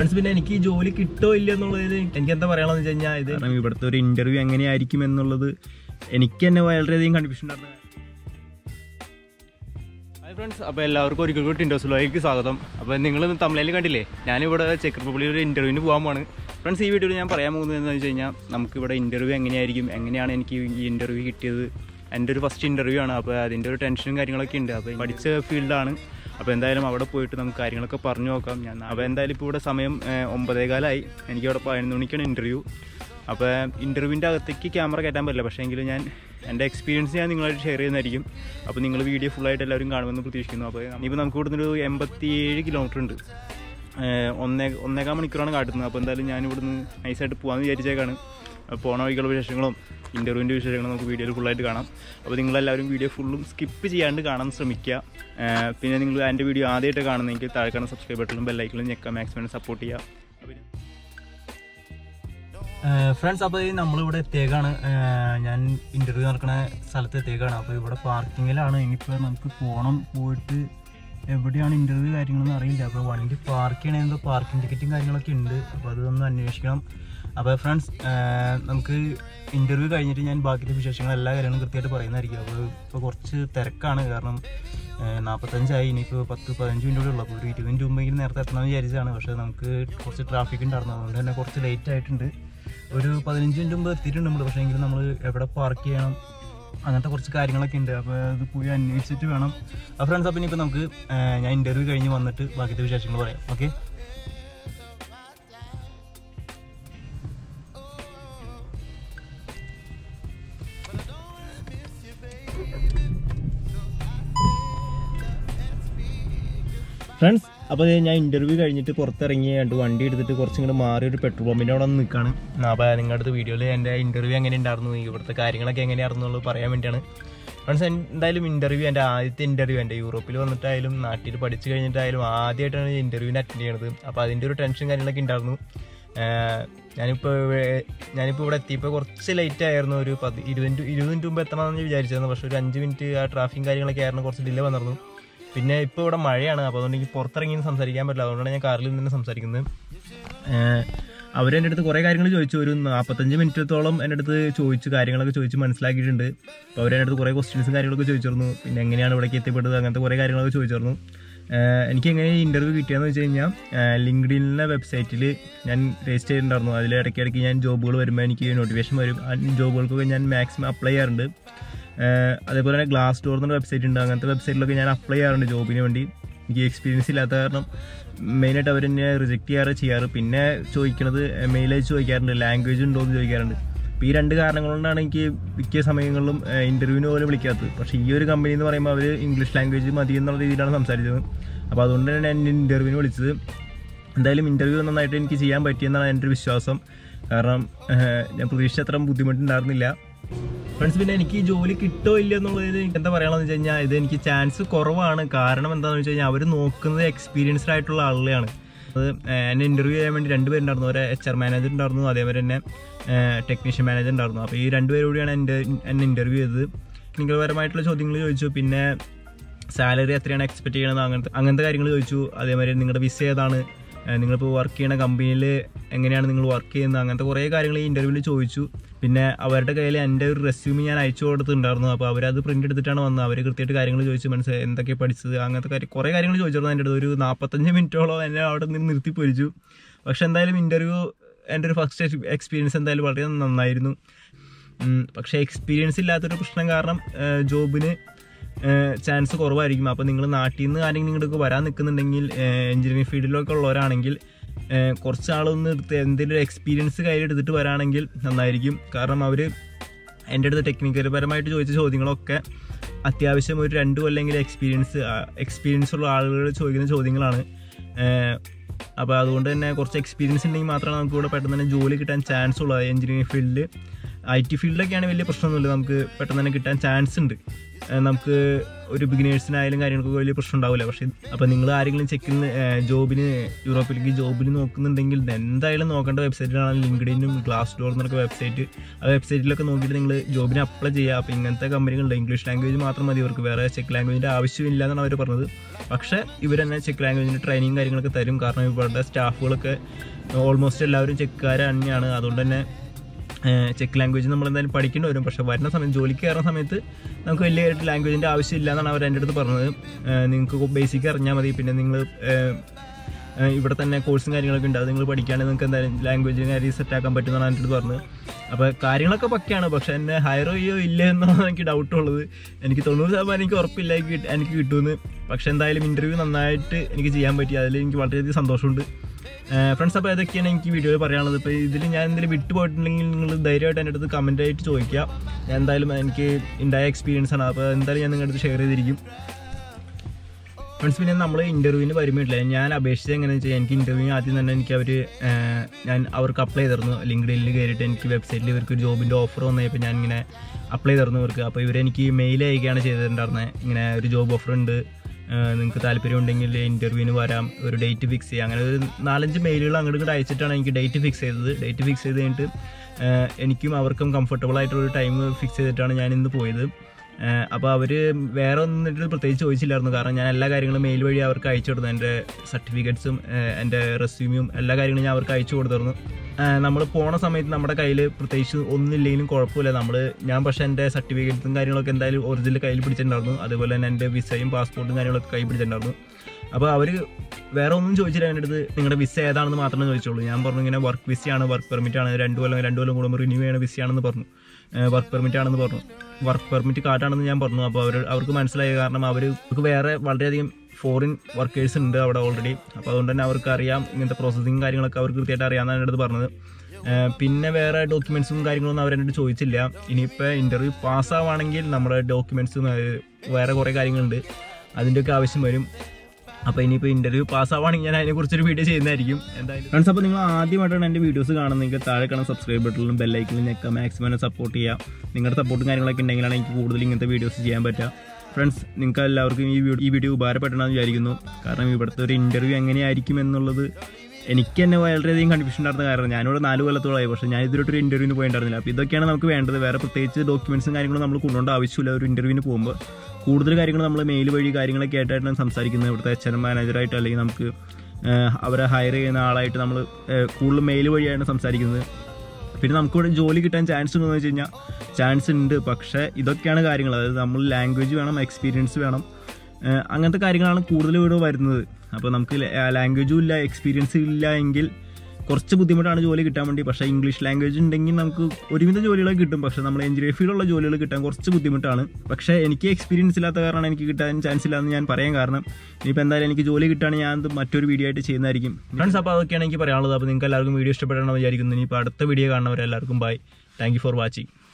Friends, പിന്നെ എനിക്ക് ഈ ജോലി കിട്ടോ ഇല്ല എന്നുള്ളതിൽ എനിക്ക് എന്താ പറയാണെന്ന് വെച്ച് കഴിഞ്ഞാൽ ഇത് കാരണം ഇവിടുത്തെ ഒരു ഇന്റർവ്യൂ എങ്ങനെയായിരിക്കും എന്നുള്ളത് എനിക്ക് തന്നെ വളരെയധികം കൺഫ്യൂഷൻ ഉണ്ടായിരുന്നു. ഹായ് ഫ്രണ്ട്സ്, അപ്പോൾ എല്ലാവർക്കും ഒരിക്കൽ കൂടി ടിൻറ്റോ സ്ലോയിലേക്ക് സ്വാഗതം. അപ്പോൾ നിങ്ങൾ തമിഴിൽ കണ്ടില്ലേ, ഞാനിവിടെ ചെക്ക് റിപ്പബ്ലിക്കിൽ ഒരു ഇൻ്റർവ്യൂവിന് പോകാൻ പോവാണ്. ഫ്രണ്ട്സ്, ഈ വീഡിയോയിൽ ഞാൻ പറയാൻ പോകുന്നത് എന്താണെന്ന് വെച്ച് കഴിഞ്ഞാൽ നമുക്കിവിടെ ഇൻ്റർവ്യൂ എങ്ങനെയായിരിക്കും, എങ്ങനെയാണ് എനിക്ക് ഈ ഇൻ്റർവ്യൂ കിട്ടിയത്. എൻ്റെ ഒരു ഫസ്റ്റ് ഇൻ്റർവ്യൂ ആണ്, അപ്പോൾ അതിൻ്റെ ഒരു ടെൻഷനും കാര്യങ്ങളൊക്കെ ഉണ്ട്. അപ്പോൾ പഠിച്ച ഫീൽഡാണ്. അപ്പോൾ എന്തായാലും അവിടെ പോയിട്ട് നമുക്ക് കാര്യങ്ങളൊക്കെ പറഞ്ഞു നോക്കാം. അപ്പോൾ എന്തായാലും ഇപ്പോൾ ഇവിടെ സമയം 9:15 എനിക്കവിടെ 11 മണിക്കാണ് ഇൻ്റർവ്യൂ. അപ്പോൾ ഇൻ്റർവ്യൂവിൻ്റെ അകത്തേക്ക് ക്യാമറ കയറ്റാൻ പറ്റില്ല, പക്ഷേ എങ്കിലും ഞാൻ എൻ്റെ എക്സ്പീരിയൻസ് ഞാൻ നിങ്ങളായിട്ട് ഷെയർ ചെയ്യുന്നതായിരിക്കും. അപ്പോൾ നിങ്ങൾ വീഡിയോ ഫുള്ളായിട്ട് എല്ലാവരും കാണുമെന്ന് പ്രതീക്ഷിക്കുന്നു. അപ്പോൾ ഇപ്പോൾ നമുക്ക് ഇവിടുന്ന് ഒരു 87 കിലോമീറ്റർ ഉണ്ട്, 1.25 മണിക്കൂറാണ് കാട്ടുന്നത്. അപ്പോൾ എന്തായാലും ഞാൻ ഇവിടുന്ന് നൈസായിട്ട് പോകാമെന്ന് വിചാരിച്ചേക്കാണ്. പോണ വഴിക്കുള്ള വിശേഷങ്ങളും ഇൻ്റർവ്യൂവിൻ്റെ വിശേഷങ്ങളും നമുക്ക് വീഡിയോയിൽ ഫുള്ളായിട്ട് കാണാം. അപ്പോൾ നിങ്ങളെല്ലാവരും വീഡിയോ ഫുള്ളും സ്കിപ്പ് ചെയ്യാണ്ട് കാണാൻ ശ്രമിക്കുക. പിന്നെ നിങ്ങൾ എൻ്റെ വീഡിയോ ആദ്യമായിട്ട് കാണുന്നെങ്കിൽ താഴെ കാണുന്ന സബ്സ്ക്രൈബ് ബട്ടണും ബെല്ലൈക്കണും ഞെക്കാൻ മാക്സിമം സപ്പോർട്ട് ചെയ്യുക. ഫ്രണ്ട്സ്, അപ്പോൾ നമ്മളിവിടെ എത്തിയേക്കാണ്. ഞാൻ ഇൻ്റർവ്യൂ നടക്കുന്ന സ്ഥലത്ത് എത്തിയേക്കാണ്. അപ്പോൾ ഇവിടെ പാർക്കിങ്ങിലാണ്. ഇനിയിപ്പോൾ നമുക്ക് പോയിട്ട് എവിടെയാണ് ഇൻ്റർവ്യൂ കാര്യങ്ങളൊന്നും അറിയില്ല. അപ്പോൾ വണ്ടി പാർക്ക് ചെയ്യണമെന്തോ പാർക്കിംഗ് ടിക്കറ്റും കാര്യങ്ങളൊക്കെ ഉണ്ട്. അപ്പോൾ അതൊന്ന് അന്വേഷിക്കണം. അപ്പോൾ ഫ്രണ്ട്സ്, നമുക്ക് ഇൻ്റർവ്യൂ കഴിഞ്ഞിട്ട് ഞാൻ ബാക്കിയുള്ള വിശേഷങ്ങൾ എല്ലാ കാര്യങ്ങളും കൃത്യമായിട്ട് പറയുന്നതായിരിക്കും. അപ്പോൾ ഇപ്പോൾ കുറച്ച് തിരക്കാണ്, കാരണം 45 ഇനിയിപ്പോൾ 10-15 മിനിറ്റ് കൂടെ ഉള്ളൂ. അപ്പോൾ ഒരു 20 മിനിറ്റ് മുമ്പെങ്കിലും നേരത്തെ എത്തണമെന്ന് വിചാരിച്ചതാണ്. പക്ഷേ നമുക്ക് കുറച്ച് ട്രാഫിക് ഉണ്ടായിരുന്നു, അതുകൊണ്ട് തന്നെ കുറച്ച് ലേറ്റ് ആയിട്ടുണ്ട്. ഒരു 15 മിനിറ്റ് മുമ്പ് എത്തിയിട്ടുണ്ട് നമ്മൾ. പക്ഷേ എങ്കിലും നമ്മൾ എവിടെ പാർക്ക് ചെയ്യണം അങ്ങനത്തെ കുറച്ച് കാര്യങ്ങളൊക്കെ ഉണ്ട്. അപ്പോൾ അത് പോയി അന്വേഷിച്ചിട്ട് വേണം. അപ്പോൾ ഫ്രണ്ട്സ്, അപ്പോൾ ഇനിയിപ്പോൾ നമുക്ക് ഞാൻ ഇൻ്റർവ്യൂ കഴിഞ്ഞ് വന്നിട്ട് ബാക്കിയുള്ള വിശേഷങ്ങൾ പറയാം. ഓക്കെ. ഫ്രണ്ട്സ്, അപ്പോൾ ഞാൻ ഇൻ്റർവ്യൂ കഴിഞ്ഞിട്ട് പുറത്തിറങ്ങി വണ്ടി എടുത്തിട്ട് കുറച്ചും കൂടെ മാറി ഒരു പെട്രോൾ പമ്പിൻ്റെ അവിടെ വന്ന് നിൽക്കുകയാണ്. അപ്പോൾ നിങ്ങളുടെ അടുത്ത് വീഡിയോയിൽ എൻ്റെ ഇൻ്റർവ്യൂ എങ്ങനെ ഉണ്ടായിരുന്നു, ഇവിടുത്തെ കാര്യങ്ങളൊക്കെ എങ്ങനെയായിരുന്നു എന്നുള്ളത് പറയാൻ വേണ്ടിയാണ്. ഫ്രണ്ട്സ്, എന്തായാലും ഇൻ്റർവ്യൂ എൻ്റെ ആദ്യത്തെ ഇൻ്റർവ്യൂ എൻ്റെ യൂറോപ്പിൽ വന്നിട്ടായാലും നാട്ടിൽ പഠിച്ച് കഴിഞ്ഞിട്ടായാലും ആദ്യമായിട്ടാണ് ഇൻ്റർവ്യൂവിന് അറ്റൻഡ് ചെയ്യണത്. അപ്പോൾ അതിൻ്റെ ഒരു ടെൻഷൻ കാര്യങ്ങളൊക്കെ ഉണ്ടായിരുന്നു. ഞാനിപ്പോൾ ഇവിടെ എത്തിയപ്പോൾ കുറച്ച് ലേറ്റ് ആയിരുന്നു. ഒരു 20 മിനിറ്റ് മുമ്പ് എത്തണമെന്ന് വിചാരിച്ചിരുന്നു. പക്ഷേ ഒരു 5 മിനിറ്റ് ആ ട്രാഫിക്കും കാര്യങ്ങളൊക്കെ ആയിരുന്നു, കുറച്ച് ഡിലേ വന്നിരുന്നു. പിന്നെ ഇപ്പോൾ ഇവിടെ മഴയാണ്, അപ്പോൾ അതുകൊണ്ട് എനിക്ക് പുറത്തിറങ്ങി സംസാരിക്കാൻ പറ്റില്ല. അതുകൊണ്ടാണ് ഞാൻ കാറിൽ നിന്ന് സംസാരിക്കുന്നത്. അവരെൻ്റെ അടുത്ത് കുറേ കാര്യങ്ങൾ ചോദിച്ചു. ഒരു 45 മിനിറ്റത്തോളം എൻ്റെ അടുത്ത് കാര്യങ്ങളൊക്കെ ചോദിച്ച് മനസ്സിലാക്കിയിട്ടുണ്ട്. അപ്പോൾ അവരെൻ്റെ അടുത്ത് കുറേ ക്വസ്റ്റ്യൻസും കാര്യങ്ങളൊക്കെ ചോദിച്ചിരുന്നു. പിന്നെ എങ്ങനെയാണ് ഇവിടേക്ക് എത്തിപ്പെട്ടത്, അങ്ങനത്തെ കുറേ കാര്യങ്ങളൊക്കെ ചോദിച്ചിരുന്നു. എനിക്ക് എങ്ങനെ ഇൻ്റർവ്യൂ കിട്ടിയെന്ന് വെച്ച് കഴിഞ്ഞാൽ ലിങ്ക്ഡിനിലെ വെബ്സൈറ്റിൽ ഞാൻ രജിസ്റ്റർ ചെയ്തിട്ടുണ്ടായിരുന്നു. അതിൽ ഇടയ്ക്കിടയ്ക്ക് ഞാൻ ജോബുകൾ വരുമ്പോൾ എനിക്ക് നോട്ടിഫിക്കേഷൻ വരും. ആ ജോബുകൾക്കൊക്കെ ഞാൻ മാക്സിമം അപ്ലൈ ചെയ്യാറുണ്ട്. അതേപോലെ തന്നെ ഗ്ലാസ് ഡോർ എന്നൊരു വെബ്സൈറ്റ് ഉണ്ട്. അങ്ങനത്തെ വെബ്സൈറ്റിലൊക്കെ ഞാൻ അപ്ലൈ ചെയ്യാറുണ്ട് ജോബിന് വേണ്ടി. എനിക്ക് എക്സ്പീരിയൻസ് ഇല്ലാത്ത കാരണം മെയിനായിട്ട് അവർ എന്നെ റിജക്റ്റ് ചെയ്യാറ്. പിന്നെ ചോദിക്കുന്നത് മെയിലായിട്ട് ചോദിക്കാറുണ്ട്, ലാംഗ്വേജ് ഉണ്ടോ എന്ന് ചോദിക്കാറുണ്ട്. അപ്പോൾ ഈ 2 കാരണങ്ങൾ കൊണ്ടാണ് എനിക്ക് മിക്ക സമയങ്ങളിലും ഇൻ്റർവ്യൂവിന് പോലും വിളിക്കാത്തത്. പക്ഷേ ഈ ഒരു കമ്പനി എന്ന് പറയുമ്പോൾ അവർ ഇംഗ്ലീഷ് ലാംഗ്വേജ് മതി എന്നുള്ള രീതിയിലാണ് സംസാരിച്ചത്. അപ്പോൾ അതുകൊണ്ട് തന്നെ ഞാൻ ഇൻ്റർവ്യൂവിന് വിളിച്ചത്. എന്തായാലും ഇൻ്റർവ്യൂ നന്നായിട്ട് എനിക്ക് ചെയ്യാൻ പറ്റിയെന്നാണ് എൻ്റെ ഒരു വിശ്വാസം. കാരണം ഞാൻ പ്രതീക്ഷിച്ച അത്ര ബുദ്ധിമുട്ടുണ്ടായിരുന്നില്ല. ഫ്രണ്ട്സ്, പിന്നെ എനിക്ക് ഈ ജോലി കിട്ടോ ഇല്ല എന്നുള്ളതിൽ എന്താ പറയുകയെന്ന് വെച്ച് കഴിഞ്ഞാൽ ഇത് എനിക്ക് ചാൻസ് കുറവാണ്. കാരണം എന്താണെന്ന് വെച്ച് കഴിഞ്ഞാൽ അവർ നോക്കുന്നത് എക്സ്പീരിയൻസ്ഡ് ആയിട്ടുള്ള ആളുകളെയാണ്. അത് എന്നെ ഇൻ്റർവ്യൂ ചെയ്യാൻ വേണ്ടി 2 പേരുണ്ടായിരുന്നു. ഒരു HR മാനേജർ ഉണ്ടായിരുന്നു, അതേപോലെ തന്നെ ടെക്നീഷ്യൻ മാനേജർ ഉണ്ടായിരുന്നു. അപ്പോൾ ഈ 2 പേരും കൂടിയാണ് എന്നെ ഇൻ്റർവ്യൂ ചെയ്തത്. ടെക്നിക്കൽ പരമായിട്ടുള്ള ചോദ്യങ്ങൾ ചോദിച്ചു. പിന്നെ സാലറി എത്രയാണ് എക്സ്പെക്ട് ചെയ്യണത്, അങ്ങനത്തെ കാര്യങ്ങൾ ചോദിച്ചു. അതേമാതിരി നിങ്ങളുടെ വിസ ഏതാണ്, നിങ്ങളിപ്പോൾ വർക്ക് ചെയ്യുന്ന കമ്പനിയിൽ എങ്ങനെയാണ് നിങ്ങൾ വർക്ക് ചെയ്യുന്നത്, അങ്ങനത്തെ കുറേ കാര്യങ്ങൾ ഈ ഇൻ്റർവ്യൂവിൽ ചോദിച്ചു. പിന്നെ അവരുടെ കയ്യിൽ എൻ്റെ ഒരു റെസ്യൂമി ഞാൻ അയച്ചു കൊടുത്തിട്ടുണ്ടായിരുന്നു. അപ്പോൾ അവരത് പ്രിൻ്റ് എടുത്തിട്ടാണ് വന്നത്. അവർ കൃത്യമായിട്ട് കാര്യങ്ങൾ ചോദിച്ചു, മനസ്സിലായി എന്തൊക്കെ പഠിച്ചത്, അങ്ങനത്തെ കുറേ കാര്യങ്ങൾ ചോദിച്ചിരുന്നു. എൻ്റെ അടുത്ത് ഒരു 45 മിനിറ്റോളം എന്നെ അവിടെ നിന്ന് നിർത്തി പൊരിച്ചു. പക്ഷെ എന്തായാലും ഇൻ്റർവ്യൂ എൻ്റെ ഒരു ഫസ്റ്റ് എക്സ്പീരിയൻസ് എന്തായാലും വളരെ നന്നായിരുന്നു. പക്ഷേ എക്സ്പീരിയൻസ് ഇല്ലാത്തൊരു പ്രശ്നം കാരണം ജോബിന് ചാൻസ് കുറവായിരിക്കും. അപ്പോൾ നിങ്ങൾ നാട്ടിൽ നിന്ന് ആരെങ്കിലും നിങ്ങൾക്ക് വരാൻ നിൽക്കുന്നുണ്ടെങ്കിൽ എഞ്ചിനീയറിംഗ് ഫീൽഡിലൊക്കെ ഉള്ളവരാണെങ്കിൽ കുറച്ച് ആളൊന്ന് എന്തെങ്കിലും എക്സ്പീരിയൻസ് കയ്യിലെടുത്തിട്ട് വരാണെങ്കിൽ നന്നായിരിക്കും. കാരണം അവർ എൻ്റെ അടുത്ത് ടെക്നിക്കൽ പരമായിട്ട് ചോദിച്ച ചോദ്യങ്ങളൊക്കെ അത്യാവശ്യം ഒരു 2 കൊല്ലെങ്കിലും എക്സ്പീരിയൻസ് ഉള്ള ആളുകൾ ചോദിക്കുന്ന ചോദ്യങ്ങളാണ്. അപ്പോൾ അതുകൊണ്ട് തന്നെ കുറച്ച് എക്സ്പീരിയൻസ് ഉണ്ടെങ്കിൽ മാത്രമേ നമുക്ക് ഇവിടെ പെട്ടെന്ന് തന്നെ ജോലി കിട്ടാൻ ചാൻസ് ഉള്ളത് എഞ്ചിനീയറിംഗ് ഫീൽഡിൽ. IT ഫീൽഡിലൊക്കെയാണ് വലിയ പ്രശ്നമൊന്നുമില്ല, നമുക്ക് പെട്ടെന്ന് തന്നെ കിട്ടാൻ ചാൻസ് ഉണ്ട്. നമുക്ക് ഒരു ബിഗിനേഴ്സിനായാലും കാര്യങ്ങൾക്കൊക്കെ വലിയ പ്രശ്നം ഉണ്ടാവില്ല. പക്ഷേ അപ്പോൾ നിങ്ങൾ ആരെങ്കിലും ജോബിന് യൂറോപ്പിലേക്ക് ജോബിന് നോക്കുന്നുണ്ടെങ്കിൽ എന്തായാലും നോക്കേണ്ട വെബ്സൈറ്റിലാണ് ലിങ്ക്ഡിനും ഗ്ലാസ്ഡോർ എന്നൊക്കെ വെബ്സൈറ്റ്. ആ വെബ്സൈറ്റിലൊക്കെ നോക്കിയിട്ട് നിങ്ങൾ ജോബിന് അപ്ലൈ ചെയ്യുക. അപ്പോൾ ഇങ്ങനത്തെ കമ്പനികളുണ്ട്, ഇംഗ്ലീഷ് ലാംഗ്വേജ് മാത്രം മതി അവർക്ക്, വേറെ ചെക്ക് ലാംഗ്വേജിൻ്റെ ആവശ്യമില്ല എന്നാണ് അവർ പറഞ്ഞത്. പക്ഷേ ഇവർ തന്നെ ചെക്ക് ലാംഗ്വേജിൻ്റെ ട്രെയിനിങ് കാര്യങ്ങളൊക്കെ തരും. കാരണം ഇവരുടെ സ്റ്റാഫുകളൊക്കെ ഓൾമോസ്റ്റ് എല്ലാവരും ചെക്കുകാർ തന്നെയാണ്. അതുകൊണ്ട് തന്നെ ചെക്ക് ലാംഗ്വേജ് നമ്മൾ എന്തായാലും പഠിക്കേണ്ടി വരും. പക്ഷേ വരുന്ന സമയത്ത് ജോലിക്ക് കയറുന്ന സമയത്ത് നമുക്ക് വലിയതായിട്ട് ലാംഗ്വേജിൻ്റെ ആവശ്യമില്ല എന്നാണ് അവർ എൻ്റെ അടുത്ത് പറഞ്ഞത്. നിങ്ങൾക്ക് ബേസിക് അറിഞ്ഞാൽ മതി, പിന്നെ നിങ്ങൾ ഇവിടെ തന്നെ കോഴ്സും കാര്യങ്ങളൊക്കെ ഉണ്ട്, അത് നിങ്ങൾ പഠിക്കുകയാണെങ്കിൽ നിങ്ങൾക്ക് എന്തായാലും ലാംഗ്വേജിന് കാര്യം സെറ്റാക്കാൻ പറ്റുമെന്നാണ് എൻ്റെ അടുത്ത് പറഞ്ഞത്. അപ്പോൾ കാര്യങ്ങളൊക്കെ പക്കയാണ്. പക്ഷേ എന്നെ ഹയർ ചെയ്യോ ഇല്ല എന്നാണ് എനിക്ക് ഡൗട്ടുള്ളത്. എനിക്ക് 90% എനിക്ക് ഉറപ്പില്ല എനിക്ക് കിട്ടുമെന്ന്. പക്ഷേ എന്തായാലും ഇൻ്റർവ്യൂ നന്നായിട്ട് എനിക്ക് ചെയ്യാൻ പറ്റി, അതിൽ എനിക്ക് വളരെയധികം സന്തോഷമുണ്ട്. ഫ്രണ്ട്സ്, അപ്പോൾ ഇതൊക്കെയാണ് എനിക്ക് വീഡിയോയിൽ പറയാനുള്ളത്. ഇപ്പോൾ ഇതിൽ ഞാൻ എന്തെങ്കിലും വിട്ടുപോയിട്ടുണ്ടെങ്കിൽ നിങ്ങൾ ധൈര്യമായിട്ട് എൻ്റെ അടുത്ത് കമൻറ്റായിട്ട് ചോദിക്കുക. ഞാൻ എന്തായാലും എനിക്ക് ഉണ്ടായ എക്സ്പീരിയൻസ് ആണ്, അപ്പോൾ എന്തായാലും ഞാൻ നിങ്ങളുടെ അടുത്ത് ഷെയർ ചെയ്തിരിക്കും. ഫ്രണ്ട്സ്, പിന്നെ നമ്മൾ ഇൻ്റർവ്യൂവിന് വരുമ്പോഴില്ല, ഞാൻ അപേക്ഷിച്ചത് എങ്ങനെയാണെന്ന് വെച്ചാൽ എനിക്ക് ഇൻ്റർവ്യൂ ആദ്യം തന്നെ ഞാൻ അവർക്ക് അപ്ലൈ ചെയ്തിരുന്നു. ലിങ്ക്ഡിനിൽ കയറിയിട്ട് എനിക്ക് വെബ്സൈറ്റിൽ ഇവർക്ക് ജോബിൻ്റെ ഓഫർ വന്നപ്പോൾ ഞാൻ ഇങ്ങനെ അപ്ലൈ ചെയ്തിരുന്നു ഇവർക്ക്. അപ്പോൾ ഇവരെനിക്ക് മെയിൽ അയക്കുകയാണ് ചെയ്തിട്ടുണ്ടായിരുന്നത്, ഇങ്ങനെ ഒരു ജോബ് ഓഫർ ഉണ്ട്, നിങ്ങൾക്ക് താല്പര്യം ഉണ്ടെങ്കിൽ ഇൻ്റർവ്യൂവിന് വരാം, ഒരു ഡേറ്റ് ഫിക്സ് ചെയ്യുക. അങ്ങനെ ഒരു 4-5 മെയിലുകൾ അങ്ങോട്ട് അയച്ചിട്ടാണ് എനിക്ക് ഡേറ്റ് ഫിക്സ് ചെയ്തത്. ഡേറ്റ് ഫിക്സ് ചെയ്ത് കഴിഞ്ഞിട്ട് എനിക്കും അവർക്കും കംഫർട്ടബിൾ ആയിട്ടുള്ളൊരു ടൈം ഫിക്സ് ചെയ്തിട്ടാണ് ഞാൻ ഇന്ന് പോയത്. അപ്പോൾ അവർ വേറെ ഒന്നും പ്രത്യേകിച്ച് ചോദിച്ചില്ലായിരുന്നു, കാരണം ഞാൻ എല്ലാ കാര്യങ്ങളും മെയിൽ വഴി അവർക്ക് അയച്ചു കൊടുത്തു. എൻ്റെ സർട്ടിഫിക്കറ്റ്സും എൻ്റെ റെസ്യൂമും എല്ലാ കാര്യങ്ങളും ഞാൻ അവർക്ക് അയച്ചു കൊടുത്തിരുന്നു. നമ്മൾ പോണ സമയത്ത് നമ്മുടെ കയ്യിൽ പ്രത്യേകിച്ച് ഒന്നുമില്ലെങ്കിലും കുഴപ്പമില്ല. ഞാൻ പക്ഷേ എൻ്റെ സർട്ടിഫിക്കറ്റ്സും കാര്യങ്ങളൊക്കെ എന്തായാലും ഒറിജിനൽ കയ്യിൽ പിടിച്ചിട്ടുണ്ടായിരുന്നു. അതുപോലെ തന്നെ എൻ്റെ വിസയും പാസ്പോർട്ടും കാര്യങ്ങളൊക്കെ കയ്യിൽ പിടിച്ചിട്ടുണ്ടായിരുന്നു. അപ്പോൾ അവർ വേറെ ഒന്നും ചോദിച്ചില്ല എൻ്റെ അടുത്ത്, നിങ്ങളുടെ വിസ ഏതാണെന്ന് മാത്രമേ ചോദിച്ചുള്ളൂ. ഞാൻ പറഞ്ഞു ഇങ്ങനെ വർക്ക് വിസയാണ്, വർക്ക് പെർമിറ്റാണ്, 2 കൊല്ലം കൂടുമ്പോൾ റിന്യൂ ചെയ്യണ വിസയാണെന്ന് പറഞ്ഞു, വർക്ക് പെർമിറ്റ് ആണെന്ന് പറഞ്ഞു, വർക്ക് പെർമിറ്റ് കാർഡാണെന്ന് ഞാൻ പറഞ്ഞു. അപ്പോൾ അവർക്ക് മനസ്സിലായി, കാരണം അവർക്ക് വേറെ വളരെയധികം ഫോറിൻ വർക്കേഴ്സ് ഉണ്ട് അവിടെ ഓൾറെഡി. അപ്പോൾ അതുകൊണ്ട് തന്നെ അവർക്ക് അറിയാം, ഇങ്ങനത്തെ പ്രോസസ്സിങ് കാര്യങ്ങളൊക്കെ അവർക്ക് കൃത്യമായിട്ട് അറിയാമെന്നാണ് എൻ്റെ അടുത്ത് പറഞ്ഞത്. പിന്നെ വേറെ ഡോക്യുമെൻറ്റ്സും കാര്യങ്ങളൊന്നും അവരെന്നോട് ചോദിച്ചില്ല. ഇനിയിപ്പോൾ ഇൻ്റർവ്യൂ പാസ്സാവുകയാണെങ്കിൽ നമ്മുടെ ഡോക്യുമെൻറ്റ്സും വേറെ കുറേ കാര്യങ്ങളുണ്ട്, അതിൻ്റെയൊക്കെ ആവശ്യം വരും. അപ്പോൾ ഇനിയിപ്പോൾ ഇൻ്റർവ്യൂ പാസ്സാവുകയാണെങ്കിൽ ഞാൻ അതിനെക്കുറിച്ചൊരു വീഡിയോ ചെയ്യുന്നതായിരിക്കും എന്തായാലും. ഫ്രണ്ട്സ്, അപ്പോൾ നിങ്ങൾ ആദ്യമായിട്ടാണ് എൻ്റെ വീഡിയോസ് കാണുന്നതെങ്കിൽ താഴെ കാണുന്ന സബ്സ്ക്രൈബ് ബട്ടണിലും ബെല്ലൈക്കണിലും ഞെക്കുക, മാക്സിമം സപ്പോർട്ട് ചെയ്യുക. നിങ്ങളുടെ സപ്പോർട്ടും കാര്യങ്ങളൊക്കെ ഉണ്ടെങ്കിലാണ് എനിക്ക് കൂടുതൽ ഇങ്ങനത്തെ വീഡിയോസ് ചെയ്യാൻ പറ്റുക. ഫ്രണ്ട്സ്, നിങ്ങൾക്ക് എല്ലാവർക്കും ഈ വീഡിയോ ഉപകാരപ്പെട്ടെന്ന് വിചാരിക്കുന്നു. കാരണം ഇവിടുത്തെ ഒരു ഇൻ്റർവ്യൂ എങ്ങനെയായിരിക്കും എന്നുള്ളത് എനിക്ക് തന്നെ വളരെയധികം കൺഫ്യൂഷൻ ഉണ്ടായിരുന്ന കാരണം ഞാനിവിടെ 4 കൊല്ലത്തോളമായി, പക്ഷേ ഞാൻ ഇതിലൊരു ഇൻ്റർവ്യൂവിന് പോയിട്ടുണ്ടായിരുന്നില്ല. അപ്പോൾ ഇതൊക്കെയാണ് നമുക്ക് വേണ്ടത്. വേറെ പ്രത്യേകിച്ച് ഡോക്യുമെൻറ്റ്സും കാര്യങ്ങളും നമ്മൾ കൊണ്ടുപോകേണ്ട ആവശ്യമില്ല. ഒരു ഇൻ്റർവ്യൂവിന് പോകുമ്പോൾ കൂടുതൽ കാര്യങ്ങൾ നമ്മൾ മെയിൽ വഴി കാര്യങ്ങളൊക്കെ ആയിട്ടാണ് സംസാരിക്കുന്നത്. ഇവിടുത്തെ HRM മാനേജറായിട്ട് അല്ലെങ്കിൽ നമുക്ക് അവരെ ഹയർ ചെയ്യുന്ന ആളായിട്ട് നമ്മൾ കൂടുതൽ മെയിൽ വഴിയാണ് സംസാരിക്കുന്നത്. പിന്നെ നമുക്കിവിടെ ജോലി കിട്ടാൻ ചാൻസ് ഉണ്ടോയെന്ന് വെച്ച് കഴിഞ്ഞാൽ ചാൻസ് ഉണ്ട്. പക്ഷേ ഇതൊക്കെയാണ് കാര്യങ്ങൾ, അതായത് നമ്മൾ ലാംഗ്വേജ് വേണം, എക്സ്പീരിയൻസ് വേണം, അങ്ങനത്തെ കാര്യങ്ങളാണ് കൂടുതൽ ഇവിടെ വരുന്നത്. അപ്പോൾ നമുക്ക് ലാംഗ്വേജും ഇല്ല, എക്സ്പീരിയൻസ് ഇല്ല എങ്കിൽ കുറച്ച് ബുദ്ധിമുട്ടാണ് ജോലി കിട്ടാൻ വേണ്ടി. പക്ഷേ ഇംഗ്ലീഷ് ലാംഗ്വേജ് ഉണ്ടെങ്കിൽ നമുക്ക് ഒരുവിധ ജോലികളൊക്കെ കിട്ടും. പക്ഷേ നമ്മൾ എഞ്ചിനീയറിംഗ് ഫീൽഡുള്ള ജോലികൾ കിട്ടാൻ കുറച്ച് ബുദ്ധിമുട്ടാണ്. പക്ഷേ എനിക്ക് എക്സ്പീരിയൻസ് ഇല്ലാത്ത കാരണം എനിക്ക് കിട്ടാൻ ചാൻസ് ഇല്ല എന്ന് ഞാൻ പറയാൻ കാരണം. ഇനിയിപ്പോൾ എന്തായാലും എനിക്ക് ജോലി കിട്ടുകയാണെങ്കിൽ ഞാൻ മറ്റൊരു വീഡിയോ ആയിട്ട് ചെയ്യുന്നതായിരിക്കും. ഫ്രണ്ട്സ്, അപ്പോൾ അതൊക്കെയാണ് എനിക്ക് പറയാനുള്ളത്. അപ്പോൾ നിങ്ങൾക്ക് എല്ലാവർക്കും വീഡിയോ ഇഷ്ടപ്പെടണമെന്ന് വിചാരിക്കുന്നു. ഇനിയിപ്പോൾ അടുത്ത വീഡിയോ കാണുന്നവരെല്ലാവർക്കും bye. Thank you for watching.